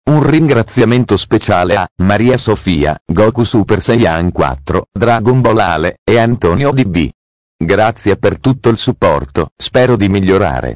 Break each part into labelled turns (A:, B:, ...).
A: Un ringraziamento speciale a Maria Sofia, Goku Super Saiyan 4, Dragon Ball Ale, e Antonio DB. Grazie per tutto il supporto, spero di migliorare.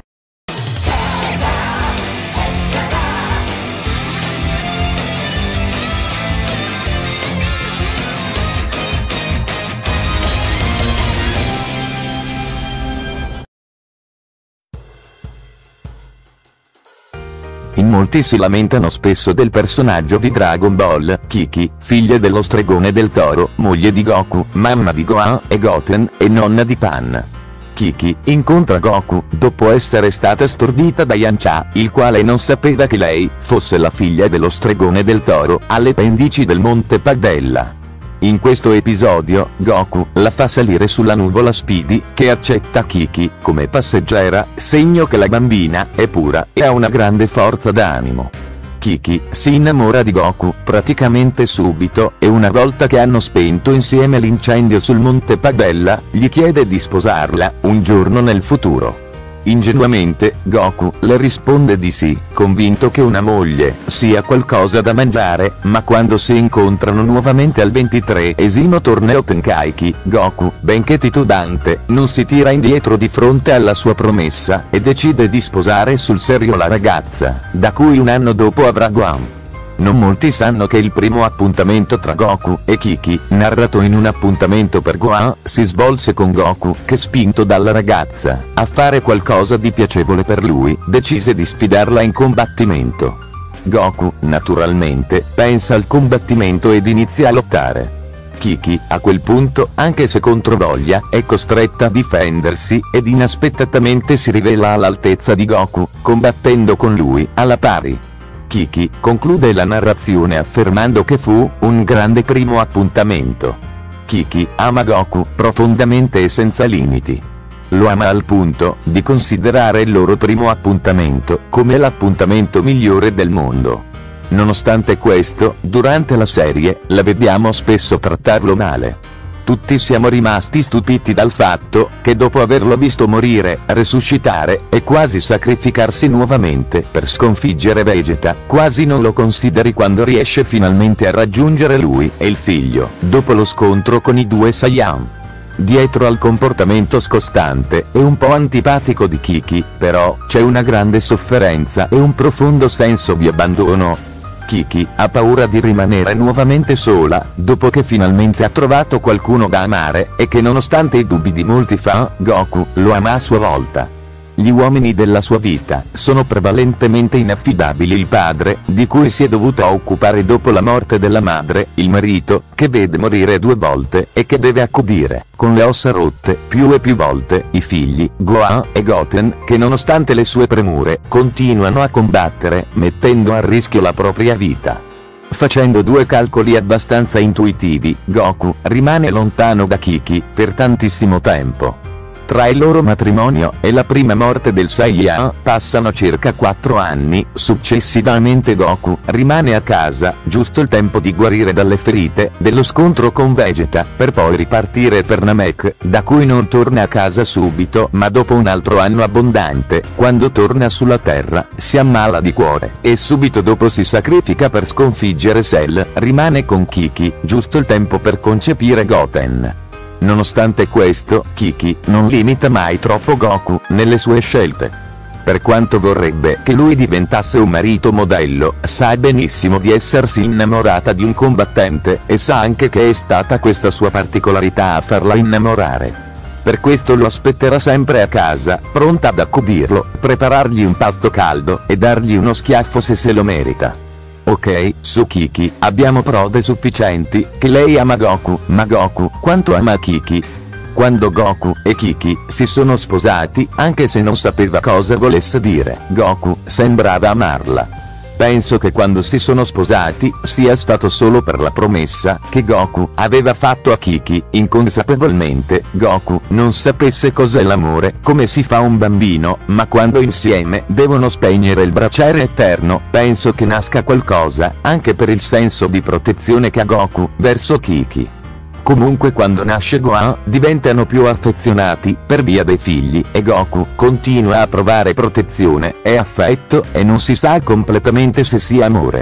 A: In molti si lamentano spesso del personaggio di Dragon Ball, Kiki, figlia dello stregone del toro, moglie di Goku, mamma di Gohan e Goten, e nonna di Pan. Kiki incontra Goku dopo essere stata stordita da Yamcha, il quale non sapeva che lei fosse la figlia dello stregone del toro, alle pendici del Monte Padella. In questo episodio, Goku la fa salire sulla nuvola Speedy, che accetta Kiki come passeggera, segno che la bambina è pura e ha una grande forza d'animo. Kiki si innamora di Goku praticamente subito, e una volta che hanno spento insieme l'incendio sul Monte Padella, gli chiede di sposarla un giorno nel futuro. Ingenuamente, Goku le risponde di sì, convinto che una moglie sia qualcosa da mangiare, ma quando si incontrano nuovamente al 23esimo torneo Tenkaichi, Goku, benché titubante, non si tira indietro di fronte alla sua promessa, e decide di sposare sul serio la ragazza, da cui un anno dopo avrà Gohan. Non molti sanno che il primo appuntamento tra Goku e Kiki, narrato in un appuntamento per Gohan, si svolse con Goku che, spinto dalla ragazza a fare qualcosa di piacevole per lui, decise di sfidarla in combattimento. Goku, naturalmente, pensa al combattimento ed inizia a lottare. Kiki, a quel punto, anche se controvoglia, è costretta a difendersi, ed inaspettatamente si rivela all'altezza di Goku, combattendo con lui alla pari. Kiki conclude la narrazione affermando che fu un grande primo appuntamento. Kiki ama Goku profondamente e senza limiti. Lo ama al punto di considerare il loro primo appuntamento come l'appuntamento migliore del mondo. Nonostante questo, durante la serie, la vediamo spesso trattarlo male. Tutti siamo rimasti stupiti dal fatto che dopo averlo visto morire, resuscitare e quasi sacrificarsi nuovamente per sconfiggere Vegeta, quasi non lo consideri quando riesce finalmente a raggiungere lui e il figlio, dopo lo scontro con i due Saiyan. Dietro al comportamento scostante e un po' antipatico di Kiki, però, c'è una grande sofferenza e un profondo senso di abbandono. Kiki ha paura di rimanere nuovamente sola, dopo che finalmente ha trovato qualcuno da amare, e che nonostante i dubbi di molti fan, Goku lo ama a sua volta. Gli uomini della sua vita sono prevalentemente inaffidabili. Il padre, di cui si è dovuto occupare dopo la morte della madre, il marito, che vede morire 2 volte e che deve accudire, con le ossa rotte, più e più volte, i figli, Gohan e Goten, che nonostante le sue premure, continuano a combattere, mettendo a rischio la propria vita. Facendo 2 calcoli abbastanza intuitivi, Goku rimane lontano da Kiki per tantissimo tempo. Tra il loro matrimonio e la prima morte del Saiyan passano circa 4 anni, successivamente Goku rimane a casa, giusto il tempo di guarire dalle ferite dello scontro con Vegeta, per poi ripartire per Namek, da cui non torna a casa subito ma dopo un altro anno abbondante. Quando torna sulla Terra, si ammala di cuore, e subito dopo si sacrifica per sconfiggere Cell. Rimane con Kiki, giusto il tempo per concepire Goten. Nonostante questo, Kiki non limita mai troppo Goku nelle sue scelte. Per quanto vorrebbe che lui diventasse un marito modello, sa benissimo di essersi innamorata di un combattente, e sa anche che è stata questa sua particolarità a farla innamorare. Per questo lo aspetterà sempre a casa, pronta ad accudirlo, preparargli un pasto caldo, e dargli uno schiaffo se lo merita. Ok, su Kiki abbiamo prove sufficienti che lei ama Goku, ma Goku quanto ama Kiki? Quando Goku e Kiki si sono sposati, anche se non sapeva cosa volesse dire, Goku sembrava amarla. Penso che quando si sono sposati, sia stato solo per la promessa che Goku aveva fatto a Kiki. Inconsapevolmente, Goku non sapesse cos'è l'amore, come si fa un bambino, ma quando insieme devono spegnere il braciere eterno, penso che nasca qualcosa, anche per il senso di protezione che ha Goku verso Kiki. Comunque quando nasce Gohan, diventano più affezionati, per via dei figli, e Goku continua a provare protezione e affetto, e non si sa completamente se sia amore.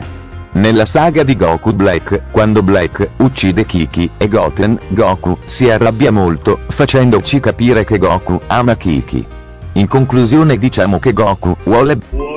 A: Nella saga di Goku Black, quando Black uccide Kiki e Goten, Goku si arrabbia molto, facendoci capire che Goku ama Kiki. In conclusione diciamo che Goku vuole